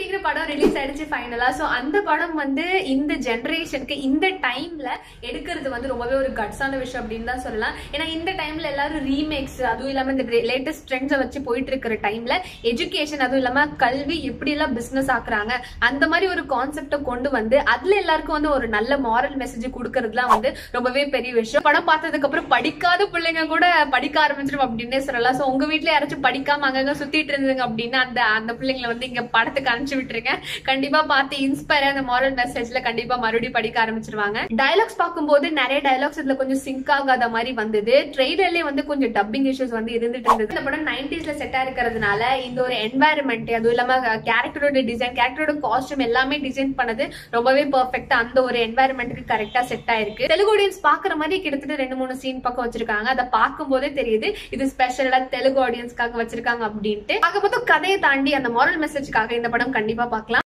சீக்கிரம் படம் ரிலீஸ் ஆயிடுச்சு ஃபைனலா. சோ அந்த படம் வந்து இந்த ஜெனரேஷனுக்கு இந்த டைம்ல எடுக்கிறது வந்து ரொம்பவே ஒரு கட்ஸான விஷயம் அப்படின்னு தான் சொல்லலாம். ஏன்னா இந்த டைம்ல எல்லாரும் ரீமேக்ஸ், அதுவும் இல்லாம இந்த லேட்டஸ்ட் ட்ரெண்ட்ஸை வச்சு போயிட்டு இருக்கிற டைம்ல எஜுகேஷன், அதுவும் இல்லாம கல்வி எப்படி எல்லாம் பிசினஸ் ஆக்குறாங்க அந்த மாதிரி ஒரு கான்செப்டை கொண்டு வந்து அதுல எல்லாருக்கும் வந்து ஒரு நல்ல மாரல் மெசேஜ் கொடுக்கறதுலாம் வந்து ரொம்பவே பெரிய விஷயம். படம் பார்த்ததுக்கு அப்புறம் படிக்காத பிள்ளைங்க கூட படிக்க ஆரம்பிச்சிடும் அப்படின்னே சொல்லலாம். சோ உங்க வீட்டுல யாராச்சும் படிக்காம அங்கங்க சுத்திட்டு இருந்ததுங்க அப்படின்னா அந்த பிள்ளைங்களை வந்து இங்க படத்துக்கு அனுப்பிச்சு விட்டுருங்க. கண்டிப்பா பார்த்து இன்ஸ்பயர் அந்த மாரல் மெசேஜ்ல கண்டிப்பா மறுபடியும் படிக்க ஆரம்பிச்சிருவாங்க. டயலாக்ஸ் பார்க்கும்போது நிறைய டயலாக்ஸ் இதுல கொஞ்சம் சிங்க் ஆகாத மாதிரி வந்தது. ட்ரெய்லர்லயே வந்து கொஞ்சம் டப்பிங் இஷ்யூஸ் வந்து இருந்துட்டு இருந்தது. இந்த படம் 90s செட்டா இருக்கிறதுனால இந்த ஒரு என்வாயர்மெண்ட், அதுவும் இல்லாம கேரக்டரோட டிசைன், கேரக்டரோட காஸ்டியூம் எல்லாமே டிசைன் பண்ணது ரொம்பவே பெர்ஃபெக்ட்டா அந்த ஒரு என்வாயர்மெண்ட்டுக்கு கரெக்டா செட் ஆயிருக்கு. தெலுங்கு ஆடியன்ஸ் பாக்குற மாதிரி கிட்டத்தட்ட 2-3 சீன் பக்கம் வச்சிருக்காங்க. அதை பார்க்கும் போதே தெரியுது இது ஸ்பெஷலா தெலுங்கு ஆடியன்ஸ்க்காக வச்சிருக்காங்க அப்படின்ட்டு. பார்க்க பார்த்தா கதையை தாண்டி அந்த மாரல் மெசேஜ்க்காக இந்த படம் கண்டிப்பா பார்க்கலாம்.